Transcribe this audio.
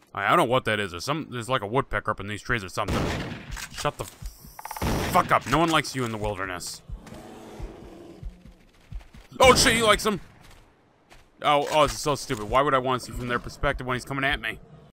I don't know what that is. There's like a woodpecker up in these trees or something. Shut the fuck up. No one likes you in the wilderness. Oh shit, he likes him. Oh, this is so stupid. Why would I want to see from their perspective when he's coming at me?